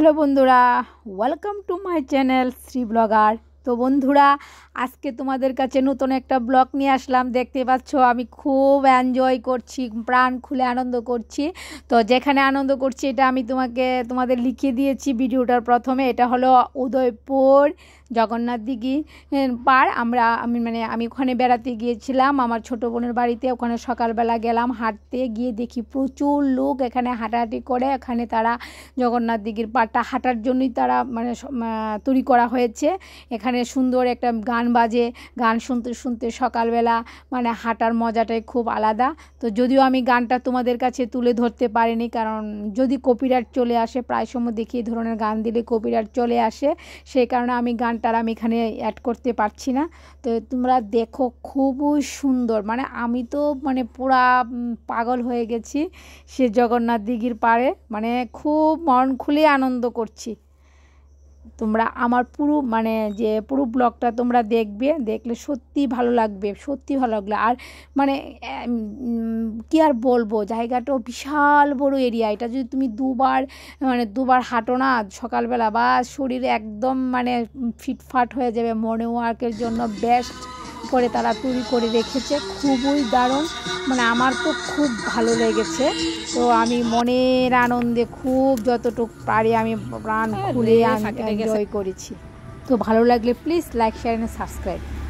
Hello বন্ধুরা, welcome to my channel Shri blogger. তো বন্ধুরা, আজকে তোমাদের কাছে নতুন একটা ব্লগ নিয়ে আসলাম। দেখতে পাচ্ছ আমি খুব এনজয় করছি, প্রাণ খুলে আনন্দ করছি। তো যেখানে আনন্দ করছি এটা আমি তোমাদের লিখে দিয়েছি ভিডিওটার প্রথমে। এটা হলো উদয়পুর জগন্নাথ দিঘি পার। আমি ওখানে বেড়াতে গিয়েছিলাম আমার ছোটো বোনের বাড়িতে। ওখানে সকালবেলা গেলাম হাঁটতে, গিয়ে দেখি প্রচুর লোক এখানে হাঁটাহাঁটি করে। এখানে তারা জগন্নাথ দিঘির পাড়টা হাঁটার জন্যই তারা তৈরি করা হয়েছে। এখানে সুন্দর একটা গান বাজে, গান শুনতে শুনতে সকালবেলা হাঁটার মজাটাই খুব আলাদা। তো যদিও আমি গানটা তোমাদের কাছে তুলে ধরতে পারিনি, কারণ যদি কপিরাইট চলে আসে, প্রায় সময় দেখি এই ধরনের গান দিলে কপিরাইট চলে আসে, সেই কারণে আমি গানটার এখানে অ্যাড করতে পারছি না। তো তোমরা দেখো, খুবই সুন্দর। আমি তো পুরা পাগল হয়ে গেছি সে জগন্নাথ দিঘির পাড়ে। খুব মন খুলে আনন্দ করছি। তোমরা আমার পুরো ব্লগটা তোমরা দেখলে সত্যি ভালো লাগবে, সত্যি ভালো লাগলো। আর কি আর বলবো, জায়গাটাও বিশাল বড় এরিয়া। এটা যদি তুমি দুবার হাঁটো না সকালবেলা, বা শরীরে একদম ফিটফাট হয়ে যাবে। মর্নিং ওয়াকের জন্য বেস্ট করে তারা তৈরি করে রেখেছে, খুবই দারুণ। আমার তো খুব ভালো লেগেছে। তো আমি মনের আনন্দে খুব যতটুকু পারি আমি প্রাণ খুলে এনজয় করেছি। তো ভালো লাগলে please like, share and subscribe.